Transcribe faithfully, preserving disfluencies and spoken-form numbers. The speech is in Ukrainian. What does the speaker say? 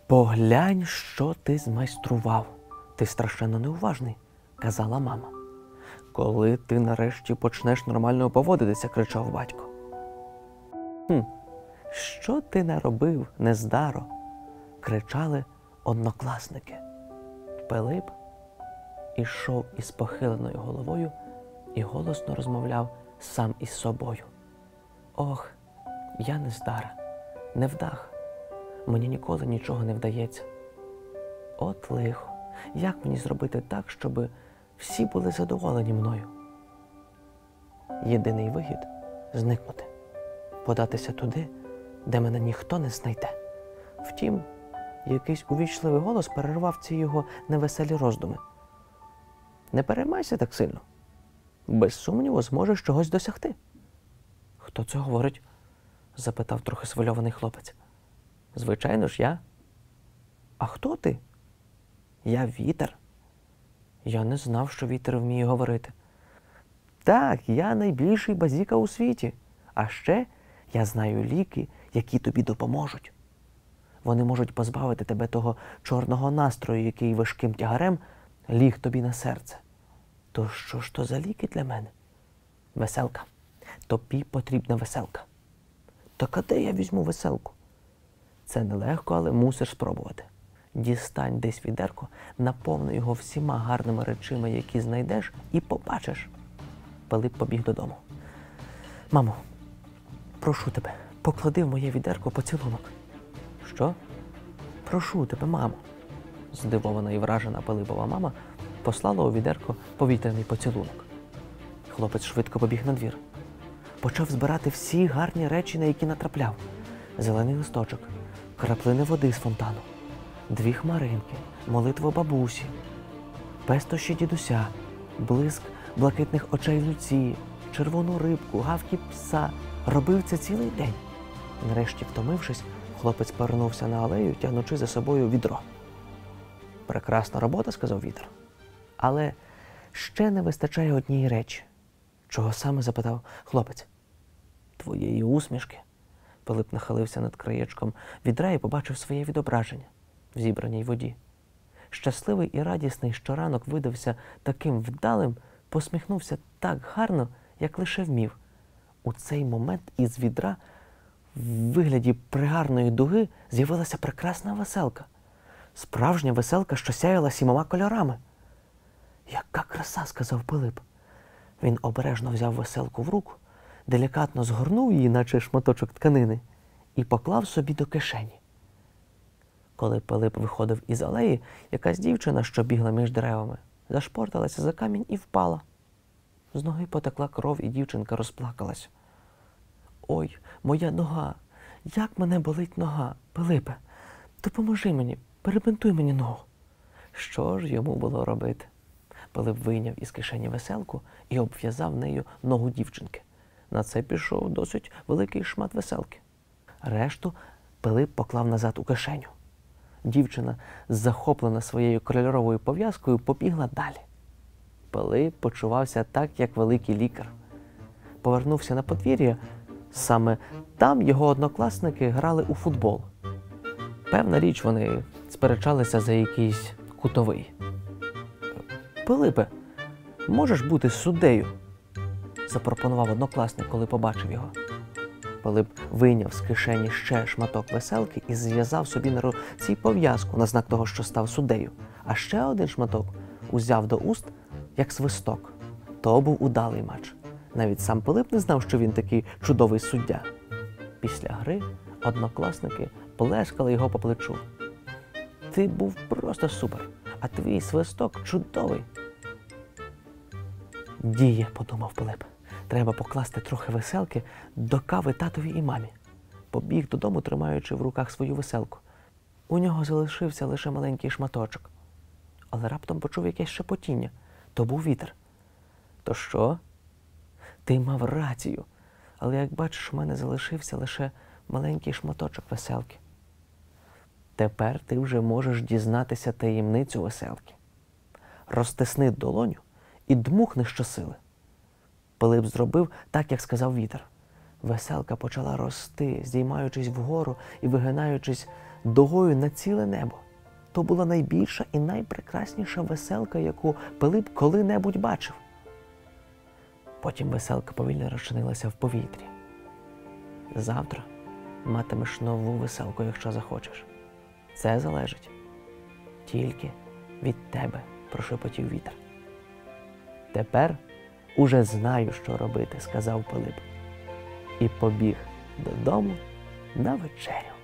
«Поглянь, що ти змайстрував. Ти страшенно неуважний», – казала мама. «Коли ти нарешті почнеш нормально поводитися», – кричав батько. «Хм, що ти наробив, нездаро?» – кричали однокласники. Пилип ішов із похиленою головою і голосно розмовляв сам із собою. «Ох, я нездара, невдах. Мені ніколи нічого не вдається. От лихо, як мені зробити так, щоб всі були задоволені мною?» Єдиний вихід – зникнути, податися туди, де мене ніхто не знайде. Втім, якийсь увічливий голос перервав ці його невеселі роздуми. «Не переймайся так сильно. Без сумніву зможеш чогось досягти». «Хто це говорить?» – запитав трохи свильований хлопець. «Звичайно ж, я». «А хто ти?» «Я вітер». «Я не знав, що вітер вміє говорити». «Так, я найбільший базіка у світі. А ще я знаю ліки, які тобі допоможуть. Вони можуть позбавити тебе того чорного настрою, який важким тягарем ліг тобі на серце. То що ж то за ліки для мене?» «Веселка. Тобі потрібна веселка». «Так а де я візьму веселку?» «Це нелегко, але мусиш спробувати. Дістань десь відерко, наповни його всіма гарними речима, які знайдеш, і побачиш». Пилип побіг додому. «Мамо, прошу тебе, поклади в моє відерко поцілунок». «Що?» «Прошу тебе, мамо». Здивована і вражена Пилипова мама послала у відерко повітряний поцілунок. Хлопець швидко побіг на двір. Почав збирати всі гарні речі, на які натрапляв. Зелений листочок, краплини води з фонтану, дві хмаринки, молитву бабусі, пестощі дідуся, блиск блакитних очей Люції, червону рибку, гавки пса. Робив це цілий день. Нарешті, втомившись, хлопець повернувся на алею, тягнучи за собою відро. «Прекрасна робота», – сказав вітер. «Але ще не вистачає однієї речі». «Чого саме?» – запитав хлопець. «Твоєї усмішки». Пилип нахилився над краєчком відра і побачив своє відображення в зібраній воді. Щасливий і радісний, що ранок видався таким вдалим, посміхнувся так гарно, як лише вмів. У цей момент із відра в вигляді пригарної дуги з'явилася прекрасна веселка. Справжня веселка, що сяяла сімома кольорами. «Яка краса!» – сказав Пилип. Він обережно взяв веселку в руку, делікатно згорнув її, наче шматочок тканини, і поклав собі до кишені. Коли Пилип виходив із алеї, якась дівчина, що бігла між деревами, зашпорталася за камінь і впала. З ноги потекла кров, і дівчинка розплакалась. «Ой, моя нога! Як мене болить нога! Пилипе, допоможи мені, перебинтуй мені ногу!» Що ж йому було робити? Пилип вийняв із кишені веселку і обв'язав нею ногу дівчинки. На це пішов досить великий шмат веселки. Решту Пилип поклав назад у кишеню. Дівчина, захоплена своєю кольоровою пов'язкою, побігла далі. Пилип почувався так, як великий лікар. Повернувся на подвір'я. Саме там його однокласники грали у футбол. Певна річ, вони сперечалися за якийсь кутовий. «Пилипе, можеш бути суддею?» – запропонував однокласник, коли побачив його. Пилип вийняв з кишені ще шматок веселки і зв'язав собі на руці пов'язку на знак того, що став суддею. А ще один шматок узяв до уст, як свисток. То був удалий матч. Навіть сам Пилип не знав, що він такий чудовий суддя. Після гри однокласники плескали його по плечу. «Ти був просто супер, а твій свисток чудовий». «Діє», – подумав Пилип. «Треба покласти трохи веселки до кави татові і мамі». Побіг додому, тримаючи в руках свою веселку. У нього залишився лише маленький шматочок. Але раптом почув якесь шепотіння. То був вітер. «То що?» «Ти мав рацію. Але, як бачиш, у мене залишився лише маленький шматочок веселки». «Тепер ти вже можеш дізнатися таємницю веселки. Розтисни долоню і дмухни щосили». Пилип зробив так, як сказав вітер. Веселка почала рости, здіймаючись вгору і вигинаючись дугою на ціле небо. То була найбільша і найпрекрасніша веселка, яку Пилип коли-небудь бачив. Потім веселка повільно розчинилася в повітрі. Завтра матимеш нову веселку, якщо захочеш. Це залежить тільки від тебе, прошепотів вітер. Тепер уже знаю, що робити, сказав Пилип. І побіг додому на вечерю.